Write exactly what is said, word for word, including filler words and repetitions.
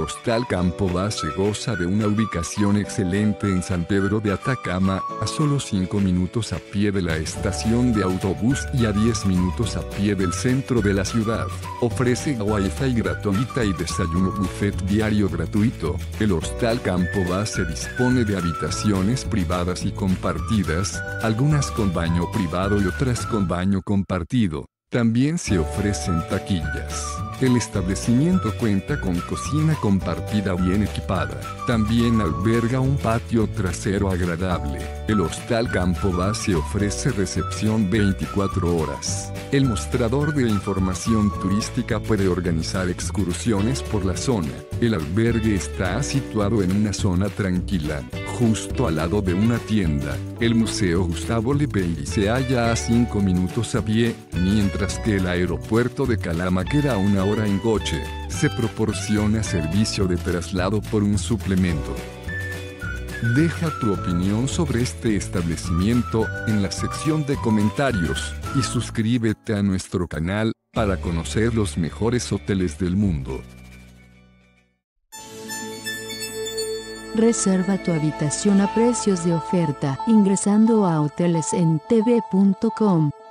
Hostal Campo Base goza de una ubicación excelente en San Pedro de Atacama, a solo cinco minutos a pie de la estación de autobús y a diez minutos a pie del centro de la ciudad. Ofrece Wi-Fi gratuita y desayuno buffet diario gratuito. El Hostal Campo Base dispone de habitaciones privadas y compartidas, algunas con baño privado y otras con baño compartido. También se ofrecen taquillas. El establecimiento cuenta con cocina compartida bien equipada. También alberga un patio trasero agradable. El Hostal Campo Base ofrece recepción veinticuatro horas. El mostrador de información turística puede organizar excursiones por la zona. El albergue está situado en una zona tranquila, justo al lado de una tienda. El Museo Gustavo Lepelli se halla a cinco minutos a pie, mientras que el aeropuerto de Calama queda a una hora en coche. Se proporciona servicio de traslado por un suplemento. Deja tu opinión sobre este establecimiento en la sección de comentarios y suscríbete a nuestro canal para conocer los mejores hoteles del mundo. Reserva tu habitación a precios de oferta ingresando a hoteles en t v punto com.